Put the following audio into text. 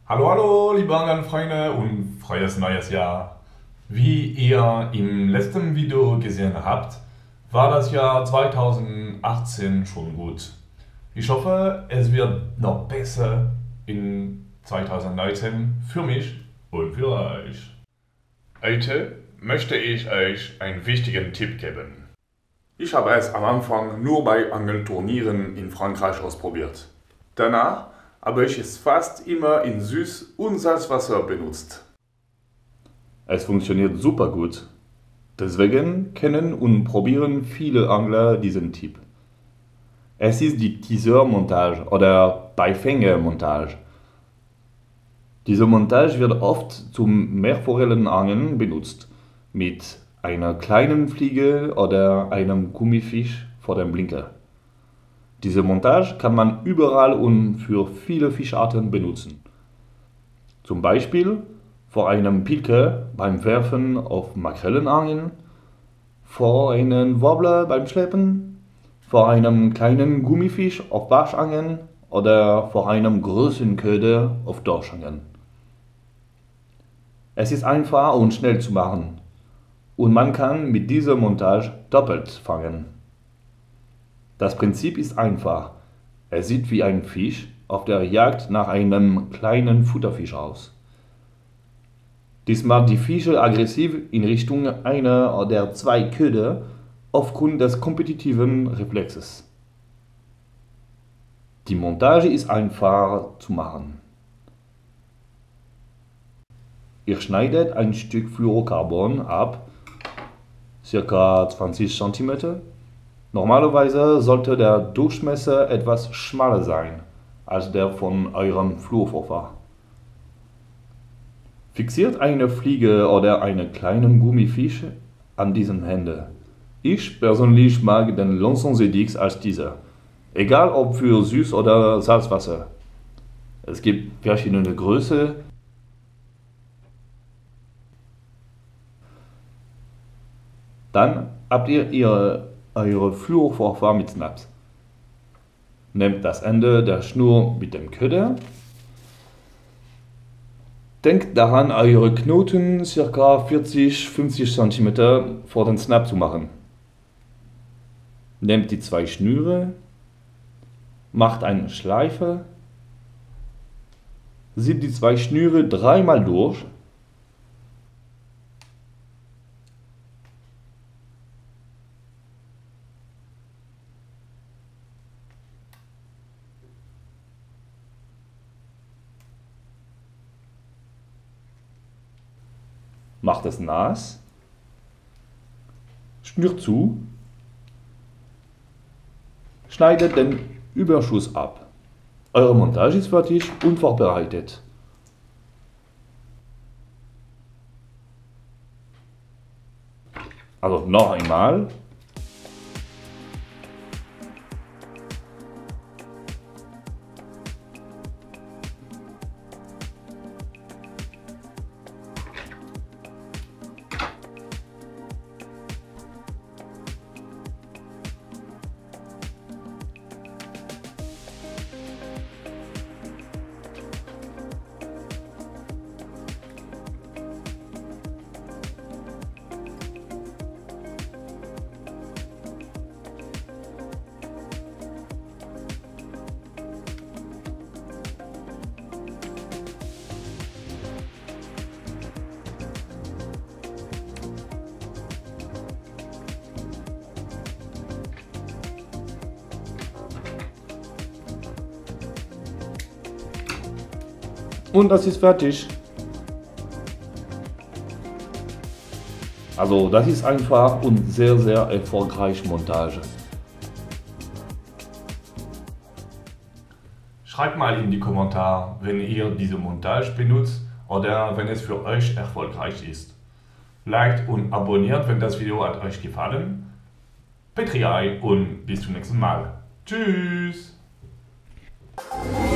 Hallo, hallo, liebe Angelfreunde und frohes neues Jahr. Wie ihr im letzten Video gesehen habt, war das Jahr 2018 schon gut. Ich hoffe, es wird noch besser in 2019 für mich und für euch. Heute möchte ich euch einen wichtigen Tipp geben. Ich habe es am Anfang nur bei Angelturnieren in Frankreich ausprobiert. Danach habe ich es fast immer in Süß- und Salzwasser benutzt. Es funktioniert super gut. Deswegen kennen und probieren viele Angler diesen Tipp. Es ist die Teaser-Montage oder Beifänger-Montage. Diese Montage wird oft zum Meerforellenangeln benutzt, mit einer kleinen Fliege oder einem Gummifisch vor dem Blinker. Diese Montage kann man überall und für viele Fischarten benutzen. Zum Beispiel vor einem Pilker beim Werfen auf Makrellenangeln, vor einem Wobbler beim Schleppen, vor einem kleinen Gummifisch auf Barschangeln oder vor einem großen Köder auf Dorschangeln. Es ist einfach und schnell zu machen und man kann mit dieser Montage doppelt fangen. Das Prinzip ist einfach. Es sieht wie ein Fisch auf der Jagd nach einem kleinen Futterfisch aus. Dies macht die Fische aggressiv in Richtung einer oder zwei Köder aufgrund des kompetitiven Reflexes. Die Montage ist einfach zu machen. Ihr schneidet ein Stück Fluorocarbon ab, ca. 20 cm. Normalerweise sollte der Durchmesser etwas schmaler sein als der von eurem Fluorvorfach. Fixiert eine Fliege oder einen kleinen Gummifisch an diesem Ende. Ich persönlich mag den Lonson Sedix als dieser, egal ob für Süß- oder Salzwasser. Es gibt verschiedene Größen. Dann habt ihr eure Fluorvorfach mit Snaps. Nehmt das Ende der Schnur mit dem Köder. Denkt daran, eure Knoten ca. 40-50 cm vor den Snap zu machen. Nehmt die zwei Schnüre, macht eine Schleife, zieht die zwei Schnüre dreimal durch, macht es nass, schnürt zu, schneidet den Überschuss ab. Eure Montage ist fertig und vorbereitet. Also noch einmal. Und das ist fertig. Also das ist einfach und sehr, sehr erfolgreich Montage. Schreibt mal in die Kommentare, wenn ihr diese Montage benutzt oder wenn es für euch erfolgreich ist. Liked und abonniert, wenn das Video hat euch gefallen. Petri und bis zum nächsten Mal. Tschüss!